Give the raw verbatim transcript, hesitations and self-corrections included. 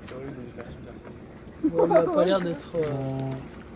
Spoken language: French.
Sur une, on est pas super sérieux. Ouais, il a pas l'air d'être. euh,